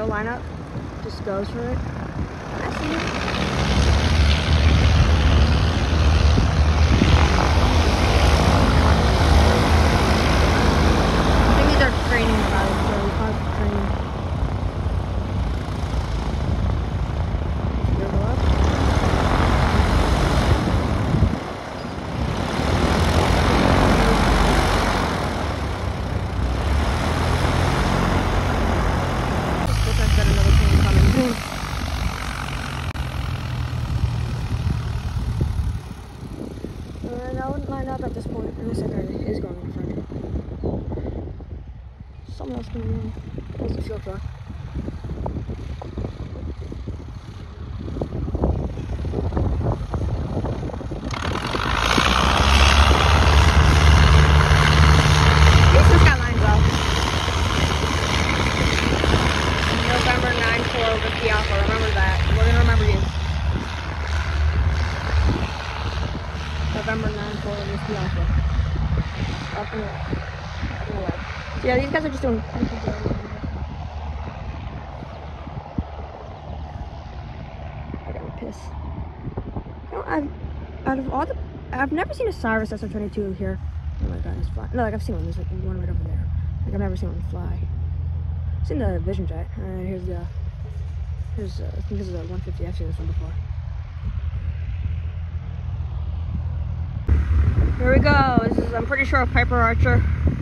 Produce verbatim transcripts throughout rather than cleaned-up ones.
auto lineup just goes for it. I see it. Training clouds, so clouds for training. Should we go up? Looks like I've got another train coming. And I wouldn't line up at this point unless that guy is going in front. Someone else coming in. There's the fuel truck. This just got lines up. November nine four over P Alpha. Remember that. We're gonna remember you. November nine four over P Alpha. Up and away. Up and away. Yeah, these guys are just doing. I got piss. You know, I've out of all the, I've never seen a Cyrus S R twenty-two here. Oh my god, it's fly. No, like I've seen one. There's like one right over there. Like I've never seen one fly. I've seen the Vision Jet. And here's the. Here's uh, I think this is a one fifty. I've seen this one before. Here we go. This is, I'm pretty sure, a Piper Archer.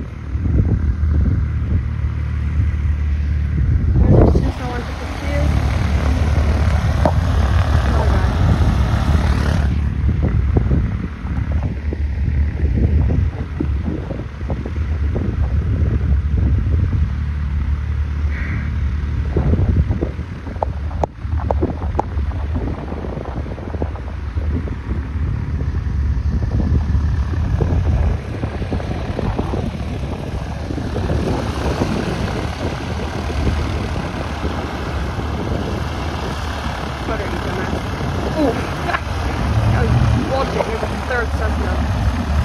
Third Cessna.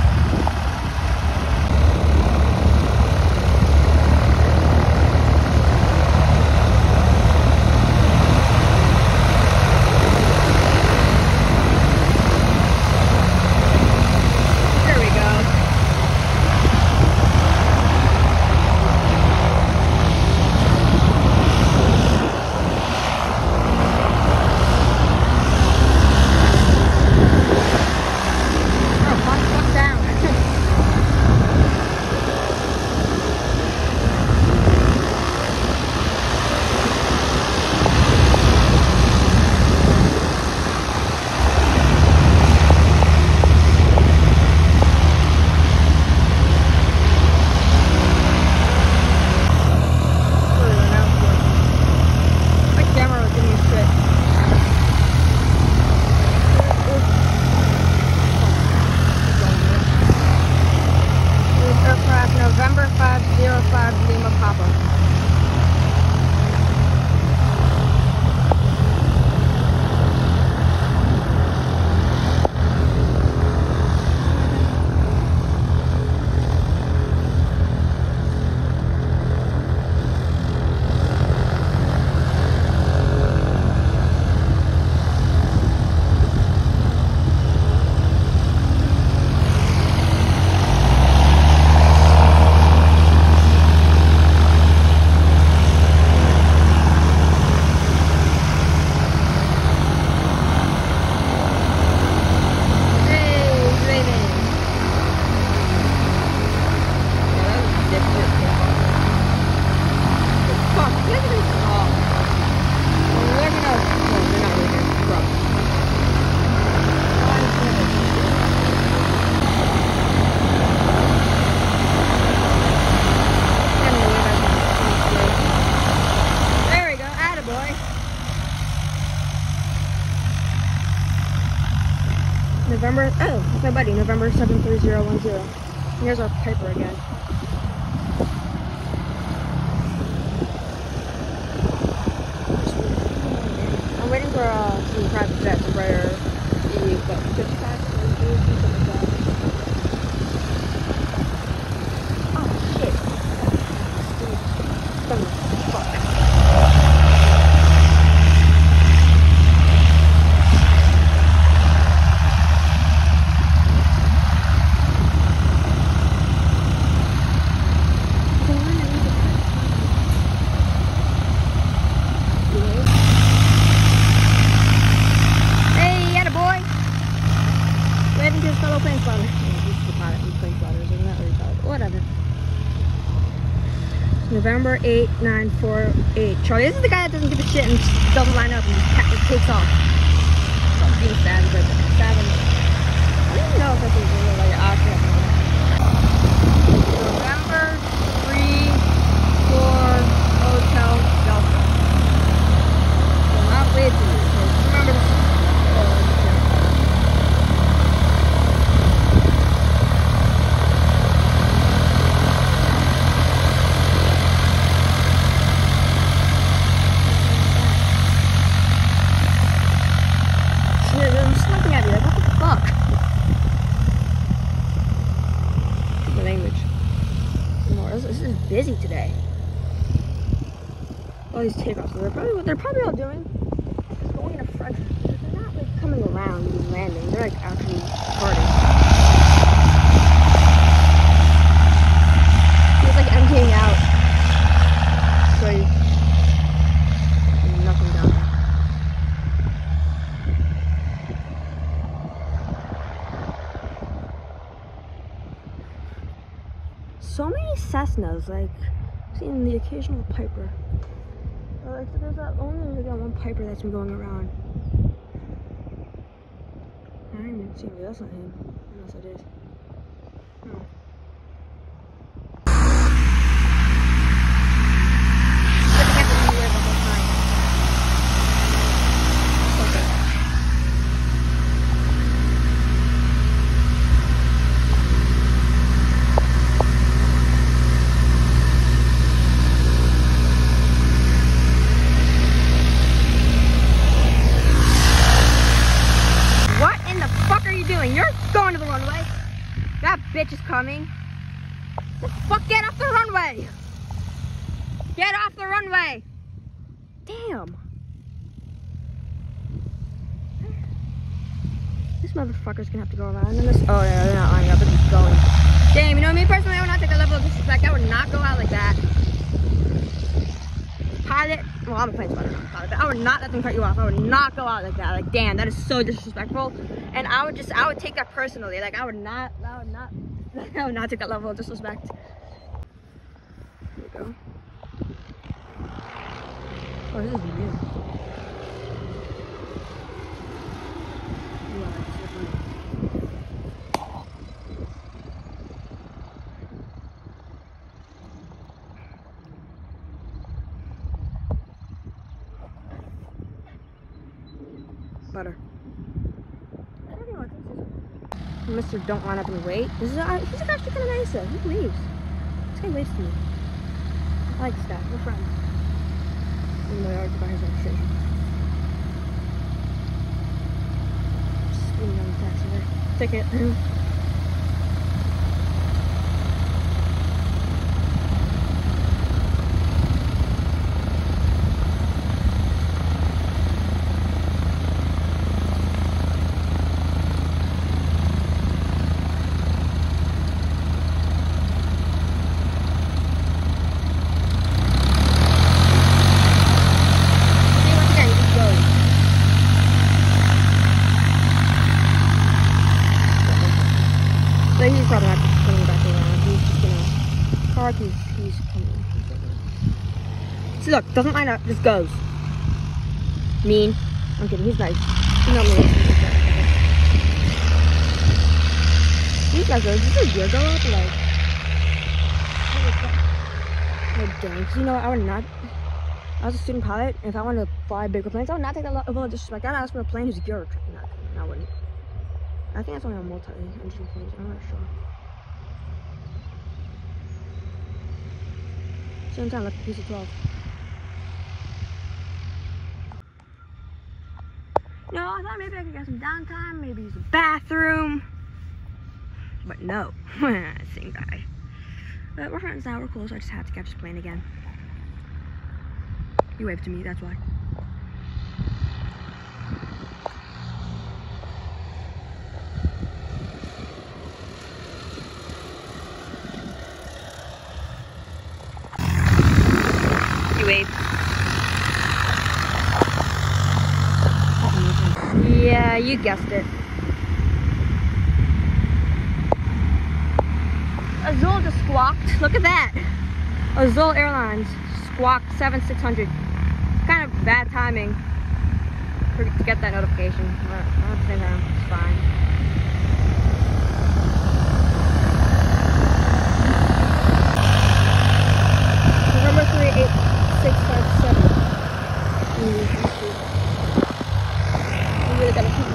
November, oh, that's my buddy, November seven three zero one zero. Here's our Piper again. I'm waiting for uh, some private jets, a Embraer E, but fifty-five, something like that. Oh, shit. Fuck. whatever. It's November eighth, nine four eight. Charlie, this is the guy that doesn't give a shit and doesn't line up and just it takes off. So being sad, but sad. I don't even know if this is really like actually November three four Hotel Delta. So not way too late. Remember this. Busy today. All these takeoffs. They're probably what they're probably all doing is going in a front. They're not like coming around and landing. They're like actually parting. It's like emptying out. So you nothing down there. So many Cessnas, like seeing the occasional Piper. Or like there's that only like that one Piper that's been going around. I don't even see. That's not him, unless it is. Hmm. Bitch is coming. The fuck, get off the runway! Get off the runway! Damn. This motherfucker's gonna have to go around and this. Oh yeah, they're not lining up, but he's going. Damn, you know me personally, I would not take a level of disrespect. I would not go out like that. Pilot, well, I'm a plane spotter, not a pilot, but I would not let them cut you off. I would not go out like that. Like, damn, that is so disrespectful. And I would just, I would take that personally. Like, I would not, I would not, I would not take that level of disrespect. Here we go. Oh, this is new. Yeah, that's so funny. Butter. Mister Don't Line Up and Wait. This is uh, he's actually kind of nice though. He leaves. This guy waves to me. I like this guy. We're friends. Even though I already got his registration. Just speeding down the taxi there. Ticket. He's probably not coming back around. He's just gonna park. He's, he's coming. See, look, doesn't line up, just goes. Mean. I'm kidding, he's nice. He's not mean. These guys are, is this a gear go up? Like, like dang. Because you know what, I would not, I was a student pilot, and if I wanted to fly bigger planes, I would not take that level of disrespect. I'd ask for a plane who's gear. No, I wouldn't. I think that's only on multi-engine planes. I'm not sure. Same time, like a piece of twelve. No, I thought maybe I could get some downtime, maybe use the bathroom. But no, same guy. But we're friends now, we're cool, so I just had to catch this plane again. You waved to me, that's why. Wave. Yeah, you guessed it. Azul just squawked. Look at that. Azul Airlines squawked seven six hundred. Kind of bad timing for, to get that notification. But at the same time, it's fine. November three eight six five seven. We really gotta keep.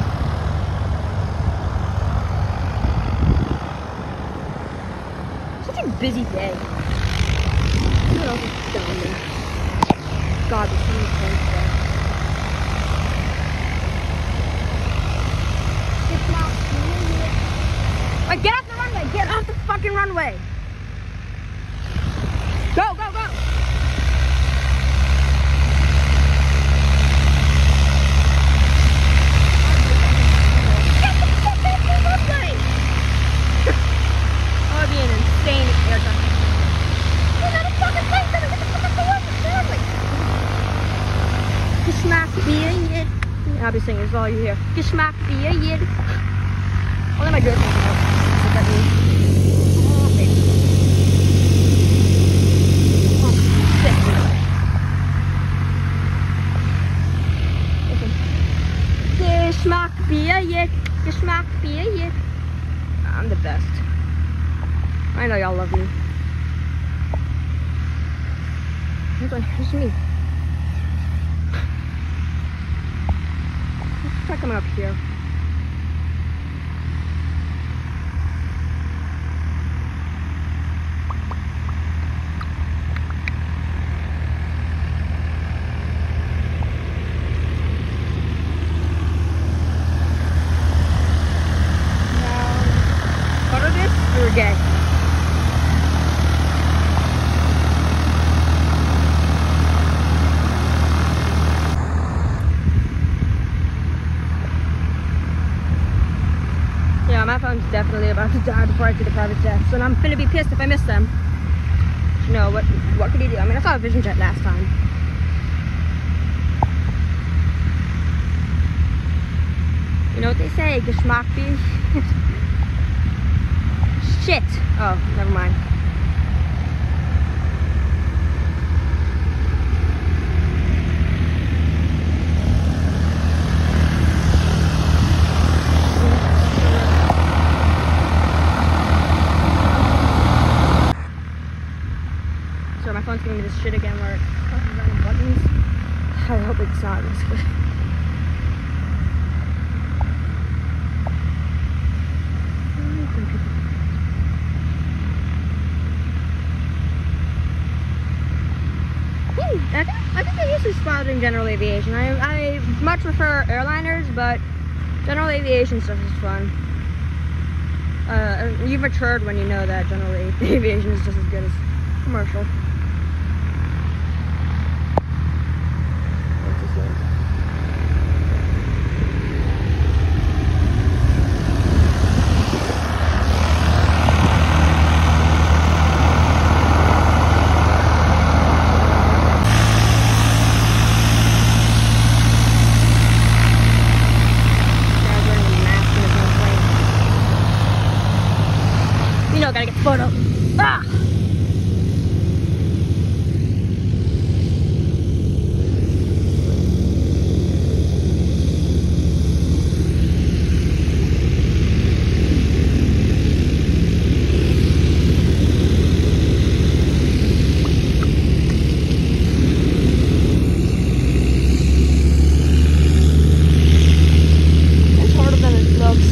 Busy day. What else is down there? God, there's so many things there. Wait, get off the runway! Get off the fucking runway! Go, go, go! Get the fuck off the runway! That would be an insane air traffic. You're not a fucking plane, get the fuck off the runway! Geschmack beer, yeah. I'll be singing as well, you hear. Geschmack beer, yeah. I'll let my girlfriend know what that means. Oh, baby. Oh, shit. Listen. Geschmack beer, yeah. Geschmack beer, yeah. I'm the best. I know y'all love me. Here's, one, here's me. Let's try coming up here. Now, photo this, you're gay. My phone's definitely about to die before I see the private jets, and I'm finna be pissed if I miss them. You know, what what could he do? I mean, I saw a Vision Jet last time. You know what they say, Geschmack be shit. Oh, never mind. My phone's giving me this shit again where it crosses random buttons. I hope it's not this good. I think, I think I usually spotted in general aviation. I, I much prefer airliners, but general aviation stuff is fun. Uh, you've matured when you know that general aviation is just as good as commercial. Gotta get photo. Ah! It's harder than it looks.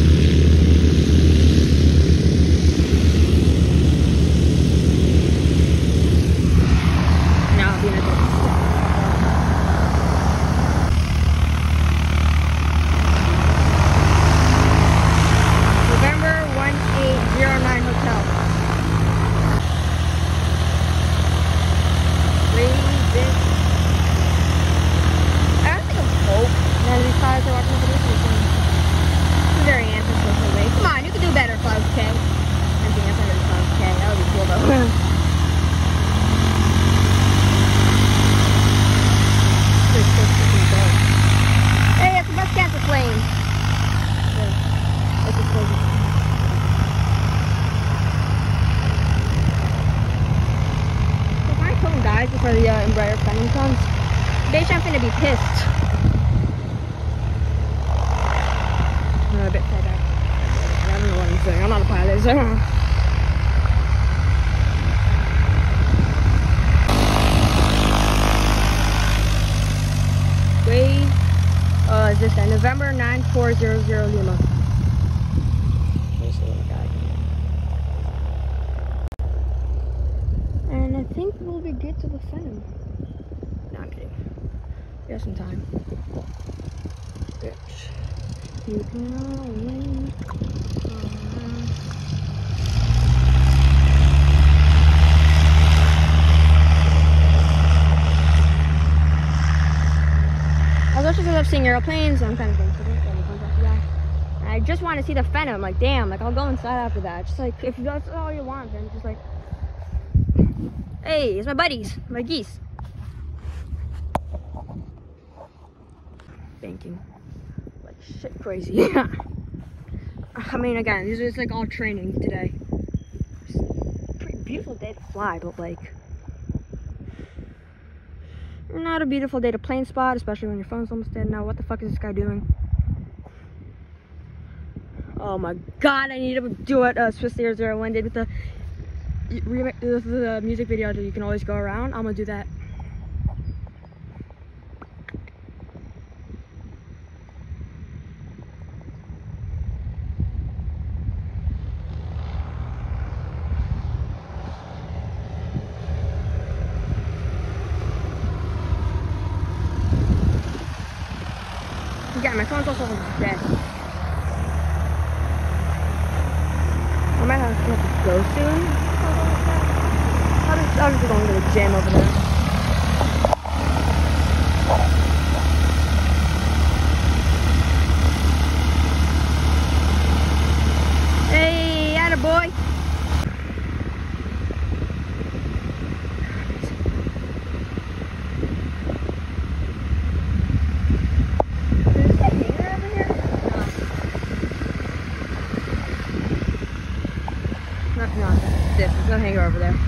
guys before the uh, Embraer Phenom comes. Bitch, I'm finna be pissed. I'm a bit far back. I don't know what I'm saying. I'm not a pilot, so I don't know. Wait, uh, is this guy? November nine four zero zero Lima. And I think we'll be good to the Phenom. No, I'm kidding. We have some time. Bitch. You can always I was actually because I'm seeing airplanes. I'm kind of going to it. I just want to see the Phenom. Like, damn. Like, I'll go inside after that. Just like, if that's all you want, then just like, hey, it's my buddies, my geese. Banking. Like, shit crazy. I mean, again, these are just like all training today. It's a pretty beautiful day to fly, but like, not a beautiful day to plane spot, especially when your phone's almost dead. Now, what the fuck is this guy doing? Oh my god, I need to do what uh, Swiss zero zero one did with the, with the music video that you can always go around. I'm gonna do that. Yeah, my phone's also dead. I might have to go soon. I'll just, I'll just go to the gym over there. Hey, attaboy. No, this. There's no hanger over there.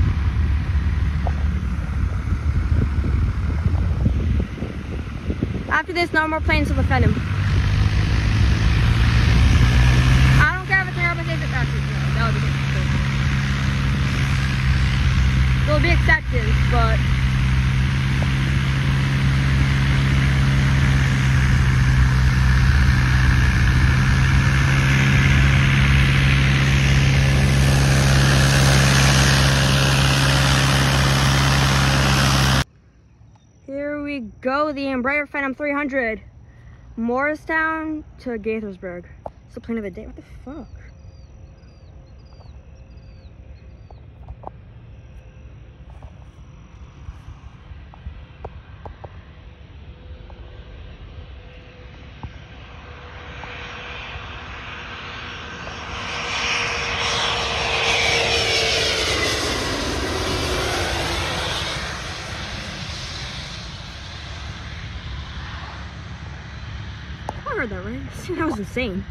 After this, no more planes to the Phenom. I don't care if it's an airplane station. Actually, no, that would be good. There'll be acceptance, but here we go, the Embraer Phenom three hundred. Morristown to Gaithersburg. It's the plane of the day. What the fuck? I heard that, right? That was insane.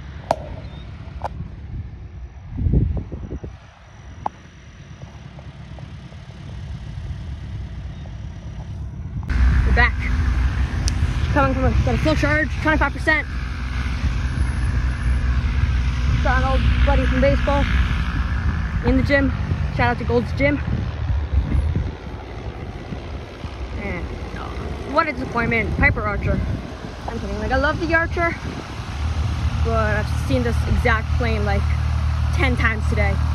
We're back. Coming from a, got a full charge, twenty-five percent. Got an old buddy from baseball in the gym. Shout out to Gold's Gym. And uh, what a disappointment, Piper Archer. I'm kidding, like I love the Archer, but I've seen this exact plane like ten times today.